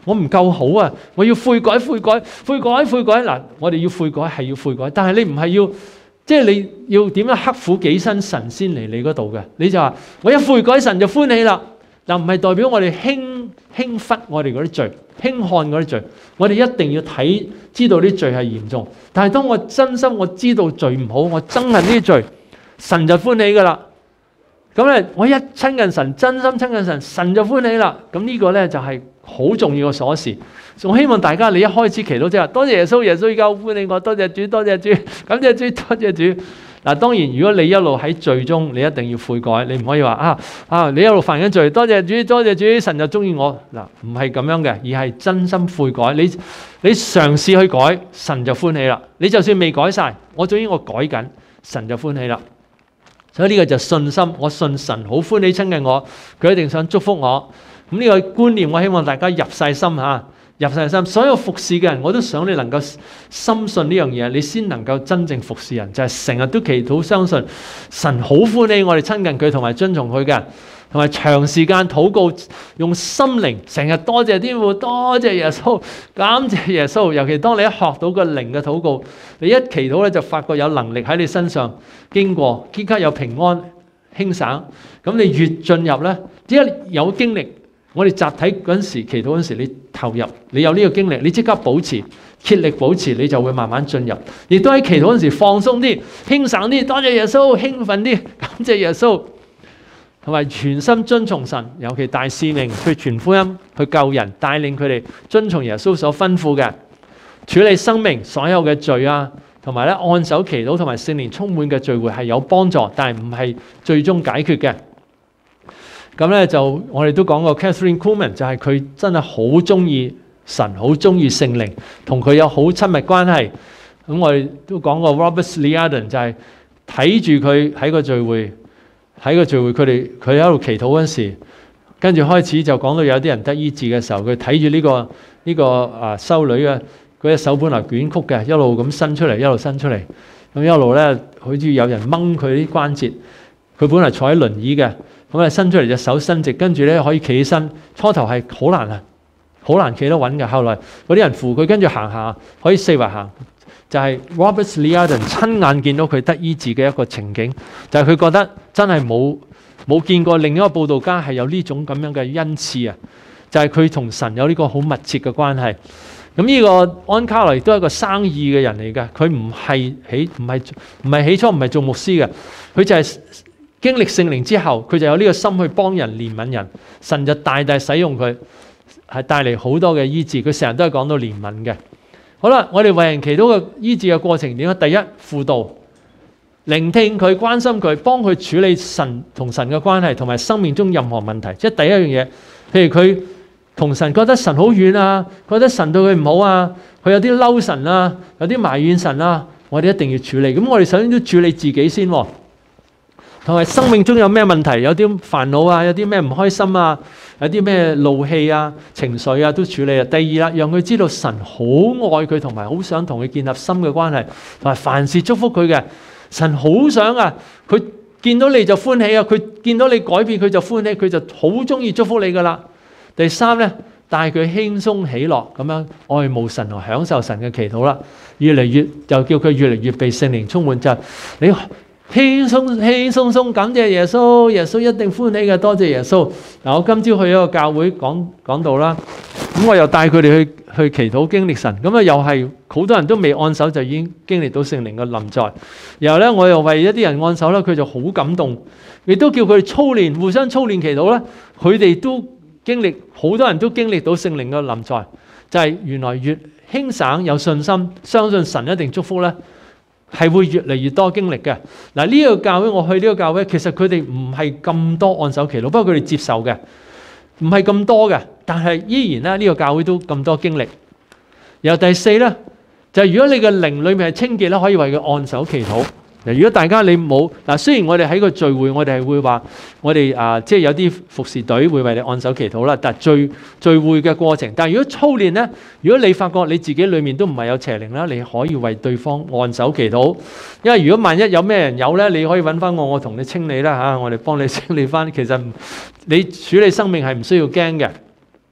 我唔夠好啊，我要悔改悔改悔改悔改。嗱，我哋要悔改係要悔改，但係你唔係要即係你要點樣刻苦己身，神先嚟你嗰度嘅。你就話我一悔改，神就歡喜啦。嗱，唔係代表我哋輕輕忽我哋嗰啲罪，輕看嗰啲罪。我哋一定要睇知道啲罪係嚴重。但係當我真心我知道罪唔好，我憎恨呢啲罪，神就歡喜噶啦。咁咧，我一親近神，真心親近神，神就歡喜啦。咁呢個咧就係好重要嘅鎖匙。我希望大家你一開始祈禱即係多謝耶穌，耶穌而家好歡喜我，多謝主，多謝主，感謝主，多謝主。嗱，當然如果你一路喺罪中，你一定要悔改，你唔可以話啊啊，你一路犯緊罪，多謝主，多謝主，神就中意我。嗱，唔係咁樣嘅，而係真心悔改。你你嘗試去改，神就歡喜啦。你就算未改晒，我總之我改緊，神就歡喜啦。所以呢個就信心，我信神好歡喜親近我，佢一定想祝福我。咁呢個觀念，我希望大家入晒心嚇，入晒心。所有服侍嘅人，我都想你能夠深信呢樣嘢，你先能夠真正服侍人。就係成日都祈禱，相信神好歡喜我哋親近佢同埋遵從佢嘅，同埋長時間禱告，用心靈成日多謝天父，多謝耶穌，感謝耶穌。尤其當你一學到個靈嘅禱告，你一祈禱咧就發覺有能力喺你身上經過，即刻有平安輕省。咁你越進入咧，只要有經歷，我哋集體嗰陣時祈禱嗰陣時，你投入，你有呢個經歷，你即刻保持竭力保持，你就會慢慢進入。亦都喺祈禱嗰陣時放鬆啲、輕省啲，多謝耶穌，興奮啲，感謝耶穌。同埋全心遵從神，尤其大使命去傳福音、去救人、帶領佢哋遵從耶穌所吩咐嘅，處理生命所有嘅罪啊，同埋咧按手祈禱同埋聖靈充滿嘅聚會係有幫助，但係唔係最終解決嘅。咁咧就我哋都講過 Catherine Kuhlman 就係佢真係好中意神，好中意聖靈，同佢有好親密關係。咁我哋都講過 Robert Liardon 就係睇住佢喺個聚會。喺個聚會，佢哋佢喺度祈禱嗰陣時，跟住開始就講到有啲人得醫治嘅時候，佢睇住呢個呢個啊修女啊，佢隻手本來捲曲嘅，一路咁伸出嚟，一路伸出嚟，咁一路咧好似有人掹佢啲關節。佢本來坐喺輪椅嘅，咁啊伸出嚟隻手伸直，跟住咧可以企起身。初頭係好難啊，好難企得穩嘅。後來嗰啲人扶佢，跟住行下可以四圍行。就係 Robert Liardon 親眼見到佢得醫治嘅一個情景，就係佢覺得真係冇冇見過另一個佈道家係有呢種咁樣嘅恩賜啊！就係佢同神有呢個好密切嘅關係。咁呢個安卡雷都係一個生意嘅人嚟嘅，佢唔係起唔係唔係起初唔係做牧師嘅，佢就係經歷聖靈之後，佢就有呢個心去幫人憐憫人，神就大大使用佢，係帶嚟好多嘅醫治。佢成日都係講到憐憫嘅。好啦，我哋為人祈禱嘅醫治嘅過程點啊？第一，輔導、聆聽佢、關心佢，幫佢處理神同神嘅關係，同埋生命中任何問題。即係第一樣嘢，譬如佢同神覺得神好遠啊，覺得神對佢唔好啊，佢有啲嬲神啊，有啲埋怨神啊，我哋一定要處理。咁我哋首先都處理自己先喎。同埋生命中有咩問題，有啲煩惱啊，有啲咩唔開心啊，有啲咩怒氣啊、情緒啊，都處理啊。第二啦，讓佢知道神好愛佢，同埋好想同佢建立深嘅關係，同埋凡事祝福佢嘅。神好想啊，佢見到你就歡喜啊，佢見到你改變佢就歡喜，佢就好中意祝福你噶啦。第三咧，帶佢輕鬆喜樂咁樣愛慕神同享受神嘅祈禱啦。越嚟越就叫佢越嚟越被聖靈充滿，就係你。輕鬆輕鬆鬆，感謝耶穌，耶穌一定歡喜嘅，多謝耶穌。嗱，我今朝去一個教會講講道啦，咁我又帶佢哋去去祈禱經歷神，咁啊又係好多人都未按手就已經經歷到聖靈嘅臨在。然後咧，我又為一啲人按手啦，佢就好感動，亦都叫佢哋操練，互相操練祈禱啦。佢哋都經歷，好多人都經歷到聖靈嘅臨在，就係原來越輕省有信心，相信神一定祝福咧。係會越嚟越多經歷嘅。嗱，呢個教會我去呢個教會，其實佢哋唔係咁多按手祈禱，不過佢哋接受嘅，唔係咁多嘅，但係依然咧呢個教會都咁多經歷。然後第四咧，就係如果你嘅靈裏面係清潔咧，可以為佢按手祈禱。嗱，如果大家你冇嗱，雖然我哋喺個聚會，我哋係會話我哋啊，即係有啲服侍隊會為你按手祈禱啦。但係聚聚會嘅過程，但係如果操練咧，如果你發覺你自己裏面都唔係有邪靈啦，你可以為對方按手祈禱。因為如果萬一有咩人有咧，你可以揾翻我，我同你清理啦嚇，我哋幫你清理翻。其實你處理生命係唔需要驚嘅。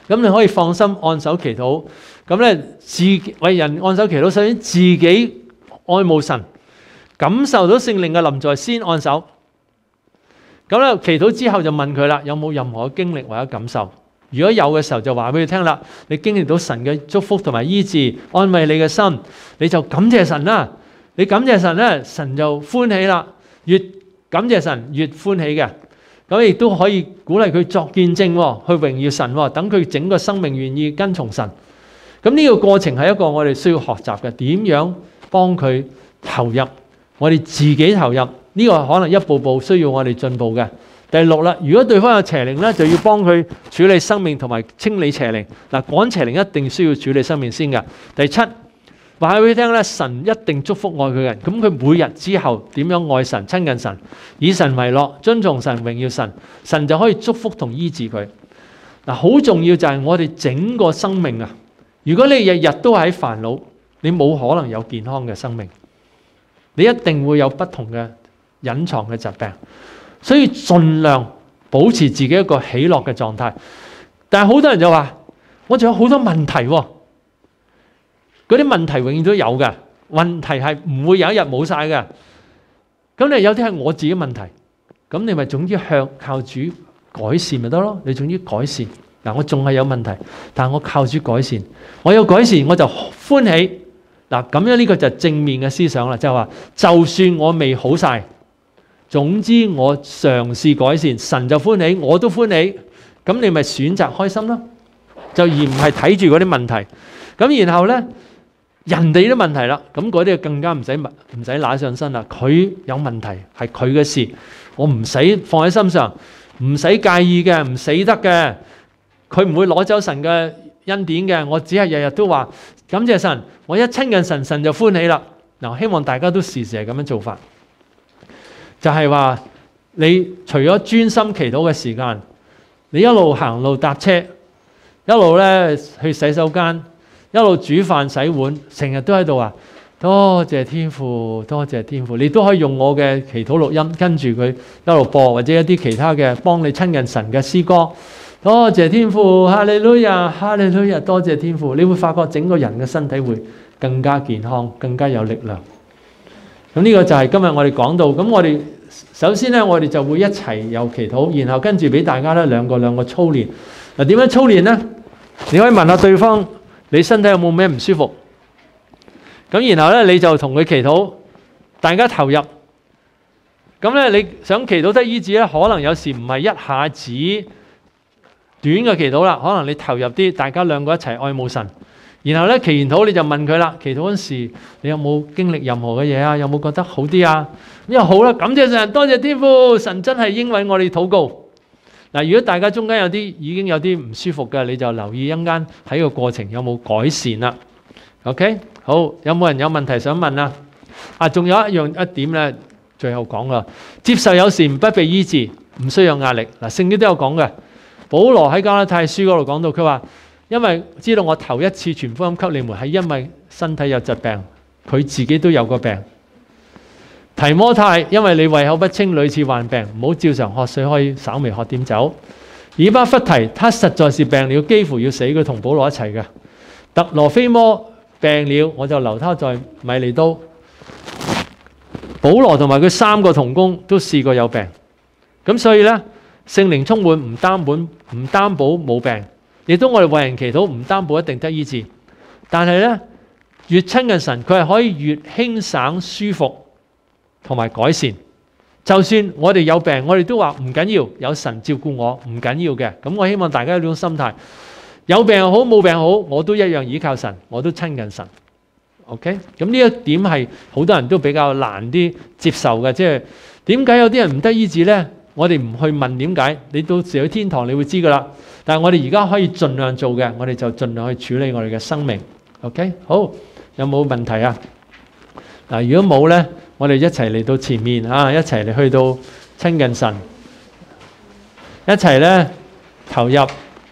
咁你可以放心按手祈禱。咁咧自己為人按手祈禱，首先自己愛慕神，感受到聖靈嘅臨在先按手。咁咧祈禱之後就問佢啦，有冇任何經歷或者感受？如果有嘅時候就話俾佢聽啦，你經歷到神嘅祝福同埋醫治，安慰你嘅心，你就感謝神啦。你感謝神咧，神就歡喜啦。越感謝神越歡喜嘅。咁亦都可以鼓勵佢作見證，去榮耀神，等佢整個生命願意跟從神。咁呢個過程係一個我哋需要學習嘅，點樣幫佢投入，我哋自己投入，呢個可能一步步需要我哋進步嘅。第六啦，如果對方有邪靈咧，就要幫佢處理生命同埋清理邪靈。嗱，趕邪靈一定需要處理生命先嘅。第七，話俾佢聽咧，神一定祝福愛佢嘅人。咁佢每日之後點樣愛神、親近神、以神為樂、遵從神、榮耀神，神就可以祝福同醫治佢。嗱，好重要就係我哋整個生命啊！如果你日日都喺煩惱，你冇可能有健康嘅生命，你一定會有不同嘅隱藏嘅疾病。所以盡量保持自己一個喜樂嘅狀態。但係好多人就話：我仲有好多問題喎。嗰啲問題永遠都有嘅，問題係唔會有一日冇晒嘅。咁你有啲係我自己問題，咁你咪總之向靠主改善咪得咯。你總之改善。嗱，我仲係有問題，但係我靠主改善。我有改善我就歡喜。嗱，咁樣呢個就係正面嘅思想啦，就係話就算我未好晒。總之我嘗試改善，神就歡喜，我都歡喜，咁你咪選擇開心咯，就而唔係睇住嗰啲問題。咁然後呢，人哋啲問題啦，咁嗰啲更加唔使唔使拿上身啦。佢有問題係佢嘅事，我唔使放喺心上，唔使介意嘅，唔死得嘅，佢唔會攞走神嘅恩典嘅。我只係日日都話感謝神，我一親近神，神就歡喜啦。嗱，希望大家都時時係咁樣做法。就係話，你除咗專心祈禱嘅時間，你一路行路搭車，一路咧去洗手間，一路煮飯洗碗，成日都喺度話多謝天父，多謝天父。你都可以用我嘅祈禱錄音跟住佢一路播，或者一啲其他嘅幫你親近神嘅詩歌。多謝天父，哈利路亞，哈利路亞，多謝天父。你會發覺整個人嘅身體會更加健康，更加有力量。咁呢個就係今日我哋講到。咁我哋首先咧，我哋就會一齊有祈禱，然後跟住俾大家咧兩個兩個操練。嗱，點樣操練呢？你可以問下對方，你身體有冇咩唔舒服？咁然後咧，你就同佢祈禱，大家投入。咁咧，你想祈禱得醫治咧，可能有時唔係一下子短嘅祈禱啦，可能你投入啲，大家兩個一齊愛慕神。然後咧，祈完禱你就問佢啦，祈禱嗰時你有冇經歷任何嘅嘢啊？有冇覺得好啲啊？因為好啦，感謝神，多謝天父，神真係應允我哋禱告。嗱，如果大家中間有啲已經有啲唔舒服嘅，你就留意一陣間喺個過程有冇改善啦。OK，好，有冇人有問題想問啊？啊，仲有一樣一點咧，最後講啦，接受有時不被醫治，唔需要壓力。嗱，聖經都有講嘅，保羅喺加拉太書嗰度講到，佢話，因為知道我頭一次傳福音給你們係因為身體有疾病，佢自己都有個病。提摩太，因為你胃口不清，屢次患病，唔好照常喝水，可以稍微喝點酒。以巴弗提，他實在是病了，幾乎要死，佢同保羅一齊嘅。特羅菲摩病了，我就留他在米利都。保羅同埋佢三個同工都試過有病，咁所以呢，聖靈充滿唔擔本唔擔保冇病，亦都我哋為人祈禱唔擔保一定得醫治。但係呢，越親近神，佢係可以越輕省舒服。同埋改善，就算我哋有病，我哋都話唔緊要，有神照顧我，唔緊要嘅。咁我希望大家有呢種心態，有病又好，冇病好，我都一樣依靠神，我都親近神。OK，咁呢一點係好多人都比較難啲接受嘅，即係點解有啲人唔得醫治呢？我哋唔去問點解，你到時去天堂你會知噶啦。但係我哋而家可以盡量做嘅，我哋就盡量去處理我哋嘅生命。OK，好，有冇問題啊？嗱，如果冇呢，我哋一齊嚟到前面啊，一齊嚟去到親近神，一齊咧投入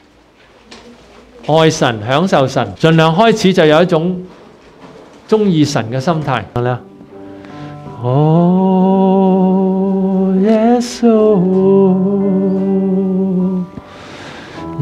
愛神、享受神，盡量開始就有一種鍾意神嘅心態。係啦，哦，耶穌，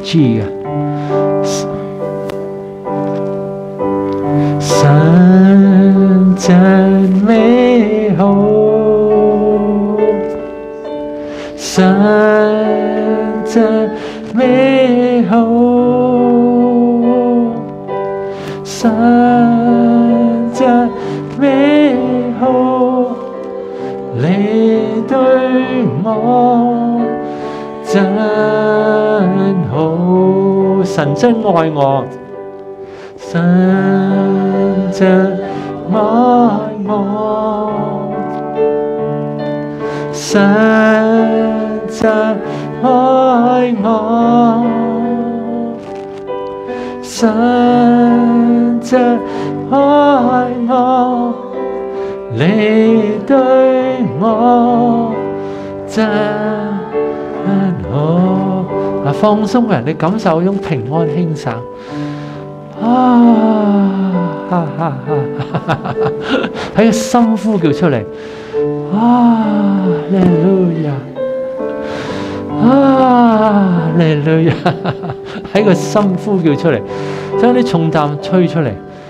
G 嘅。神真美好，神真美好，神真美好，你對我真好，神真愛我。神真愛我，神真愛我，神真愛我，你對我真好。啊，放鬆嘅人，你感受嗰種平安輕省。啊！哈哈哈！喺個心呼叫出嚟，啊！利路亞，啊！利路亞，喺個心呼叫出嚟，將啲重擔吹出嚟。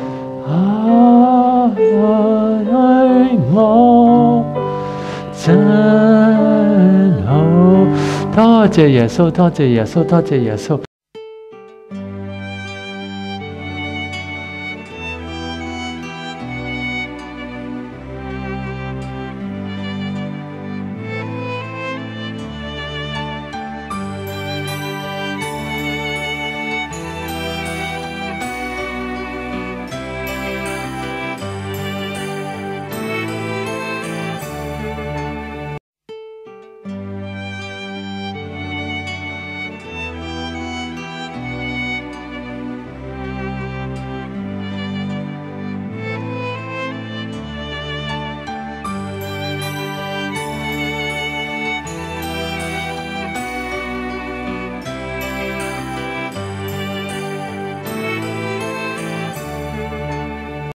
啊！愛我真好，多謝耶穌，多謝耶穌，多謝耶穌。